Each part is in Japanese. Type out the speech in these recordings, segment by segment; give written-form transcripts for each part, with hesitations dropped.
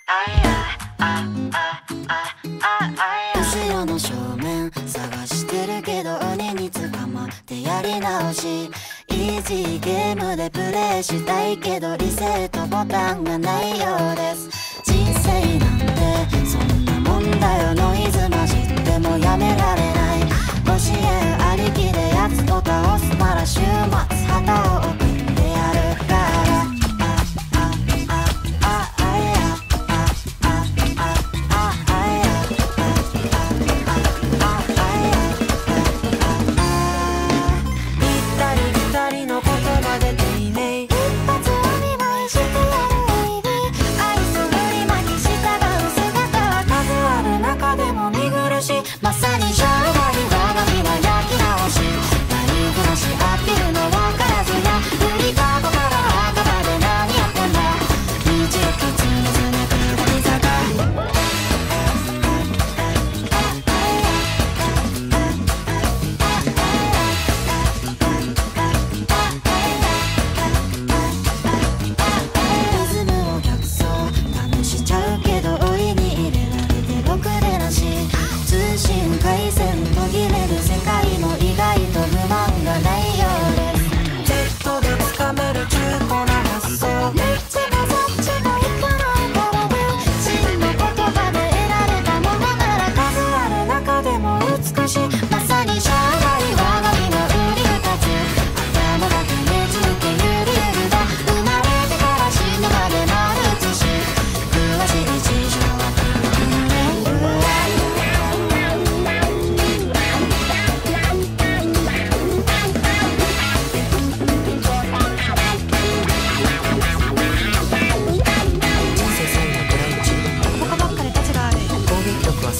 後ろの正面探してるけど鬼に捕まってやり直し。イージーゲームでプレイしたいけどリセットボタンがないようです。人生なんてそんなもんだよ。ノイズ混じってもやめられない。教えありきでやつと倒すなら週末旗を送ってやるから。まさに生涯我が身は焼き直し。何暮らし合ってるの分からずや振りかごから墓場で何やってんだ。道行きつねつね下り坂。リズムを逆走試しちゃうけど檻に入れられてろくでなし。通信回線途切れる世界も意外と不満がないようです。 Z でつかめる中古な発想。どっちもそっちもいかないからね。真の言葉で得られたものなら数ある中でも美しい。まさに生涯我が身の売り二つ。頭だけねじれてゆるゆるだ。生まれてから死ぬまで丸写し。詳しい事情は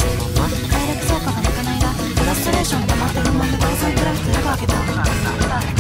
ダイレクト効果がなかないがフラストレーション溜まってるまま第3クラフトで開けた。